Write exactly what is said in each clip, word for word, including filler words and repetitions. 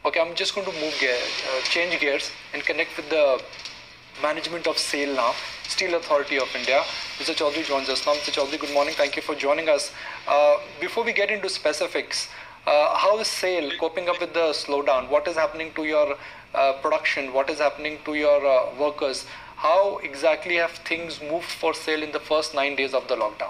Okay, I'm just going to move gear, uh, change gears and connect with the management of SAIL now, Steel Authority of India. Mister Chaudhary joins us now. Mister Chaudhary, good morning. Thank you for joining us. Uh, before we get into specifics, uh, how is SAIL coping up with the slowdown? What is happening to your uh, production? What is happening to your uh, workers? How exactly have things moved for SAIL in the first nine days of the lockdown?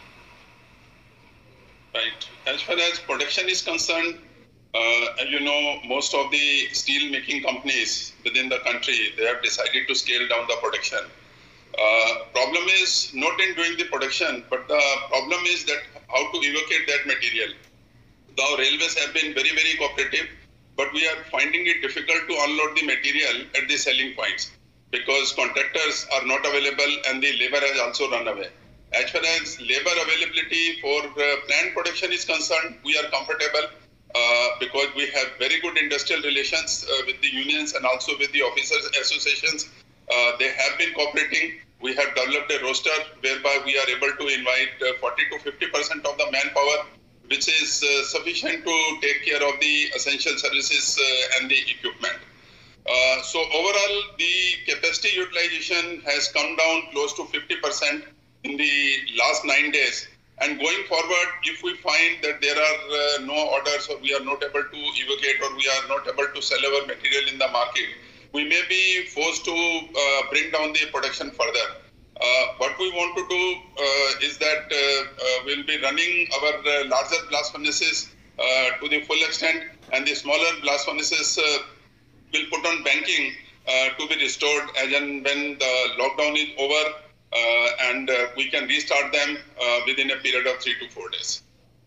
Right. As far as production is concerned, uh, as you know, most of the steel making companies within the country, they have decided to scale down the production. Uh, problem is not in doing the production, but the problem is that how to evacuate that material. The railways have been very, very cooperative, but we are finding it difficult to unload the material at the selling points because contractors are not available and the labor has also run away. As far as labor availability for uh, plant production is concerned, we are comfortable uh, because we have very good industrial relations uh, with the unions and also with the officers associations. Uh, they have been cooperating. We have developed a roster whereby we are able to invite uh, forty to fifty percent of the manpower, which is uh, sufficient to take care of the essential services uh, and the equipment. Uh, so overall, the capacity utilization has come down close to fifty percent in the last nine days. And going forward, if we find that there are uh, no orders or we are not able to evacuate or we are not able to sell our material in the market, we may be forced to uh, bring down the production further. Uh, what we want to do uh, is that uh, uh, we'll be running our uh, larger blast furnaces uh, to the full extent, and the smaller blast furnaces uh, will put on banking uh, to be restored as and when the lockdown is over, uh, and uh, we can restart them uh, within a period of three to four days.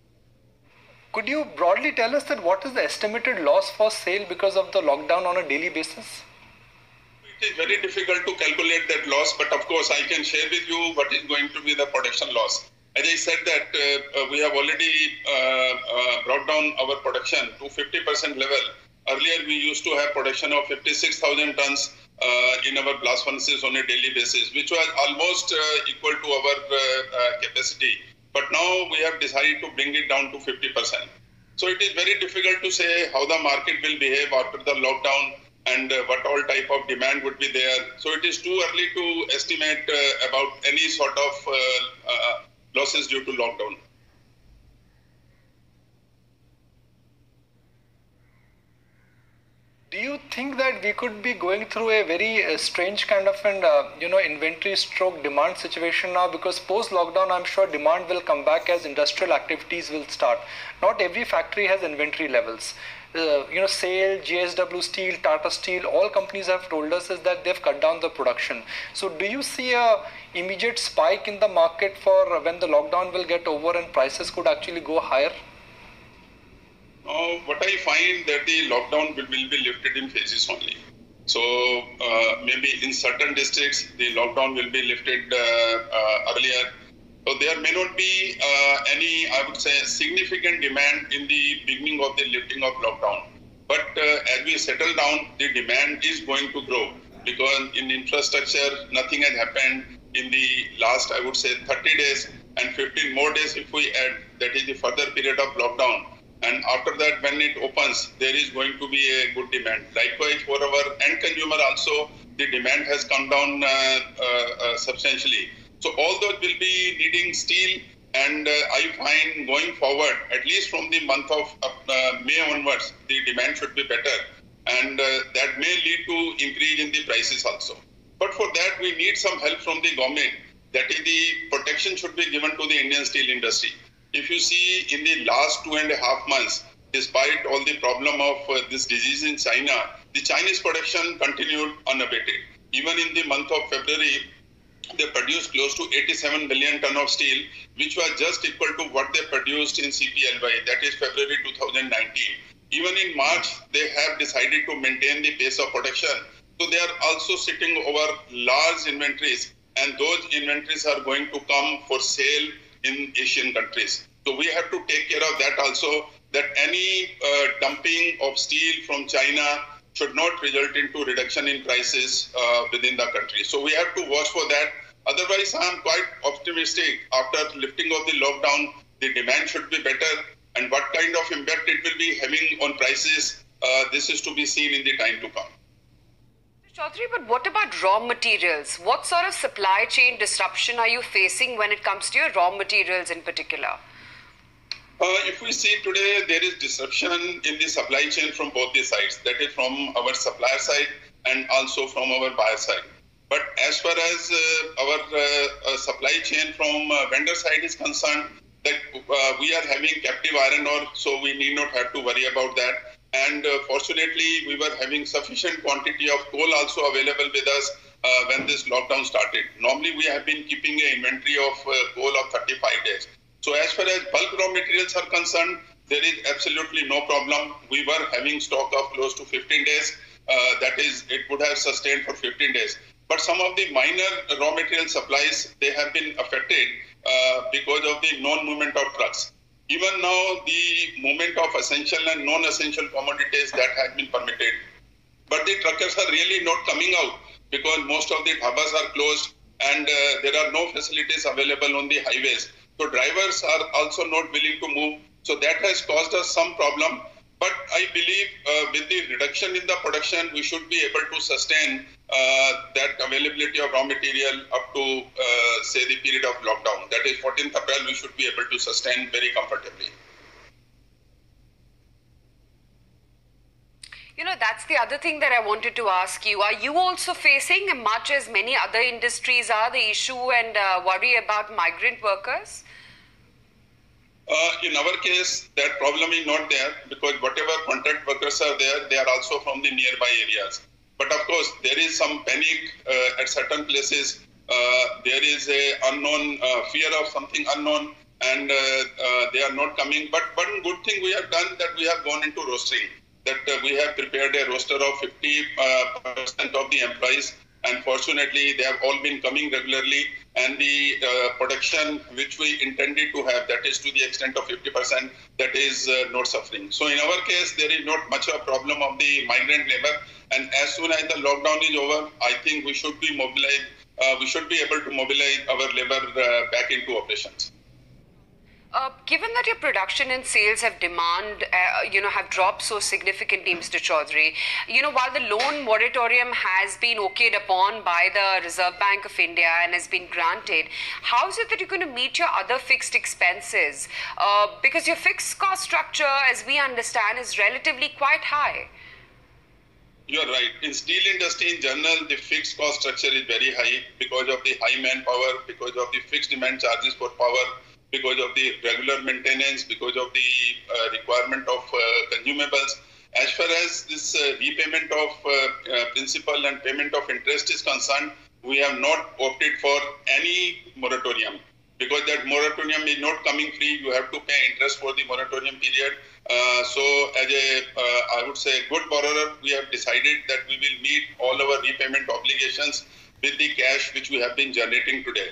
Could you broadly tell us that what is the estimated loss for SAIL because of the lockdown on a daily basis? It is very difficult to calculate that loss, but of course I can share with you what is going to be the production loss. As I said that uh, we have already uh, uh, brought down our production to fifty percent level. Earlier we used to have production of fifty-six thousand tons uh, in our blast furnaces on a daily basis, which was almost uh, equal to our uh, uh, capacity. But now we have decided to bring it down to fifty percent. So it is very difficult to say how the market will behave after the lockdown and uh, what all type of demand would be there. So it is too early to estimate uh, about any sort of uh, uh, losses due to lockdown. Do you think that we could be going through a very uh, strange kind of an uh, you know inventory stroke demand situation now, because post lockdown I'm sure demand will come back as industrial activities will start. Not every factory has inventory levels. Uh, you know, SAIL, J S W Steel, Tata Steel, all companies have told us is that they've cut down the production. So do you see a immediate spike in the market for when the lockdown will get over and prices could actually go higher? Uh, what I find that the lockdown will, will be lifted in phases only. So uh, maybe in certain districts, the lockdown will be lifted uh, uh, earlier. So there may not be uh, any, I would say, significant demand in the beginning of the lifting of lockdown. But uh, as we settle down, the demand is going to grow because in infrastructure, nothing has happened in the last, I would say, thirty days and fifteen more days if we add, that is the further period of lockdown. And after that, when it opens, there is going to be a good demand. Likewise, for our end consumer also, the demand has come down uh, uh, uh, substantially. So all those will be needing steel, and uh, I find going forward, at least from the month of uh, May onwards, the demand should be better, and uh, that may lead to increase in the prices also. But for that, we need some help from the government. That is, the protection should be given to the Indian steel industry. If you see in the last two and a half months, despite all the problem of uh, this disease in China, the Chinese production continued unabated. Even in the month of February, they produced close to eighty-seven billion ton of steel, which was just equal to what they produced in C P L Y, that is February two thousand nineteen. Even in March, they have decided to maintain the pace of production. So they are also sitting over large inventories, and those inventories are going to come for sale in Asian countries. So we have to take care of that also, that any uh, dumping of steel from China should not result into reduction in prices uh, within the country. So we have to watch for that. Otherwise, I am quite optimistic. After lifting of the lockdown, the demand should be better. And what kind of impact it will be having on prices, uh, this is to be seen in the time to come. Chaudhary, but what about raw materials? What sort of supply chain disruption are you facing when it comes to your raw materials in particular? Uh, if we see today, there is disruption in the supply chain from both the sides. That is from our supplier side and also from our buyer side. But as far as uh, our uh, uh, supply chain from uh, vendor side is concerned, that uh, we are having captive iron ore, so we need not have to worry about that. And uh, fortunately, we were having sufficient quantity of coal also available with us uh, when this lockdown started. Normally, we have been keeping an inventory of uh, coal of thirty-five days. So as far as bulk raw materials are concerned, there is absolutely no problem. We were having stock of close to fifteen days. Uh, that is, it would have sustained for fifteen days. But some of the minor raw material supplies, they have been affected uh, because of the non-movement of trucks. Even now, the movement of essential and non-essential commodities that has been permitted. But the truckers are really not coming out because most of the dhabas are closed and uh, there are no facilities available on the highways. So drivers are also not willing to move. So that has caused us some problem. But I believe uh, with the reduction in the production, we should be able to sustain uh, that availability of raw material up to, uh, say, the period of lockdown. That is fourteenth April, we should be able to sustain very comfortably. You know, that's the other thing that I wanted to ask you. Are you also facing, much as many other industries are, the issue and uh, worry about migrant workers? Uh, in our case, that problem is not there because whatever contract workers are there, they are also from the nearby areas. But of course, there is some panic uh, at certain places. Uh, there is a unknown uh, fear of something unknown, and uh, uh, they are not coming. But one good thing we have done that we have gone into roastering. That uh, we have prepared a roster of fifty percent uh, of the employees, and fortunately, they have all been coming regularly. And the uh, production which we intended to have, that is to the extent of fifty percent, that is uh, not suffering. So in our case, there is not much of a problem of the migrant labor. And as soon as the lockdown is over, I think we should be mobilized. Uh, we should be able to mobilize our labor uh, back into operations. Uh, given that your production and sales have demand, uh, you know, have dropped so significantly, Mister Chaudhary, you know, while the loan moratorium has been okayed upon by the Reserve Bank of India and has been granted, how is it that you're going to meet your other fixed expenses? Uh, because your fixed cost structure, as we understand, is relatively quite high. You're right. In steel industry in general, the fixed cost structure is very high because of the high manpower, because of the fixed demand charges for power, because of the regular maintenance, because of the uh, requirement of uh, consumables. As far as this uh, repayment of uh, uh, principal and payment of interest is concerned, we have not opted for any moratorium because that moratorium is not coming free. You have to pay interest for the moratorium period. Uh, so as a, uh, I would say, good borrower, we have decided that we will meet all our repayment obligations with the cash which we have been generating today.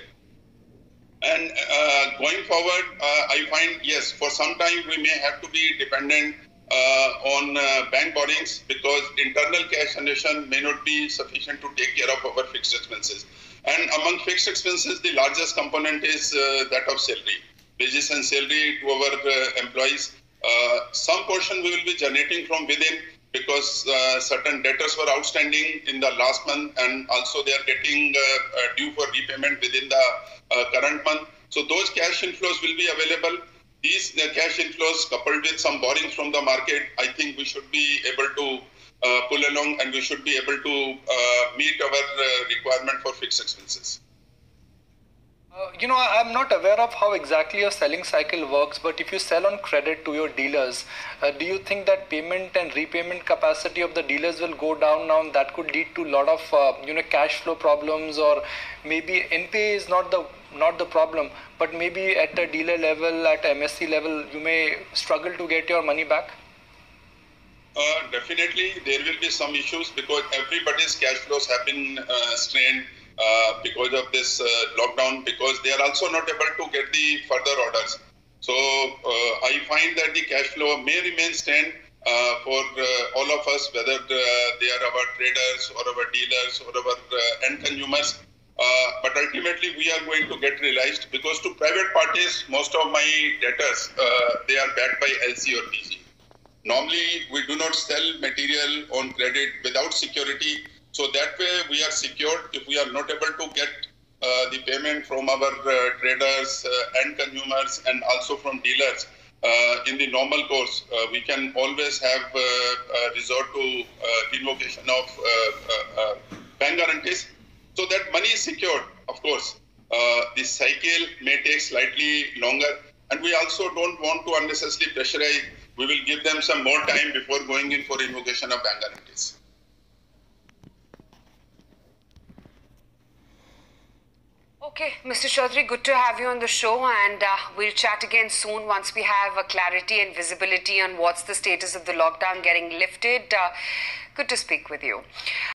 And uh, going forward, uh, I find, yes, for some time we may have to be dependent uh, on uh, bank borrowings because internal cash generation may not be sufficient to take care of our fixed expenses. And among fixed expenses, the largest component is uh, that of salary, wages and salary to our uh, employees. Uh, some portion we will be generating from within because uh, certain debtors were outstanding in the last month and also they are getting uh, uh, due for repayment within the uh, current month. So those cash inflows will be available. These uh, cash inflows coupled with some borrowings from the market, I think we should be able to uh, pull along and we should be able to uh, meet our uh, requirement for fixed expenses. Uh, you know, I'm not aware of how exactly your selling cycle works, but if you sell on credit to your dealers, uh, do you think that payment and repayment capacity of the dealers will go down now and that could lead to a lot of, uh, you know, cash flow problems, or maybe N P A is not the not the problem, but maybe at the dealer level, at M S C level, you may struggle to get your money back? Uh, definitely, there will be some issues because everybody's cash flows have been uh, strained uh, because of this uh, lockdown, because they are also not able to get the further orders. So uh, I find that the cash flow may remain strained uh, for uh, all of us, whether uh, they are our traders or our dealers or our uh, end consumers. Uh, but ultimately, we are going to get realized because to private parties, most of my debtors, uh, they are backed by L C or P G. Normally, we do not sell material on credit without security. So that way we are secured. If we are not able to get uh, the payment from our uh, traders uh, and consumers and also from dealers uh, in the normal course, uh, we can always have uh, uh, resort to uh, invocation of uh, uh, uh, bank guarantees. So that money is secured, of course. Uh, the cycle may take slightly longer, and we also don't want to unnecessarily pressurize. We will give them some more time before going in for invocation of bank guarantees. Okay, Mister Chaudhary, good to have you on the show, and uh, we'll chat again soon once we have a clarity and visibility on what's the status of the lockdown getting lifted. Uh, good to speak with you.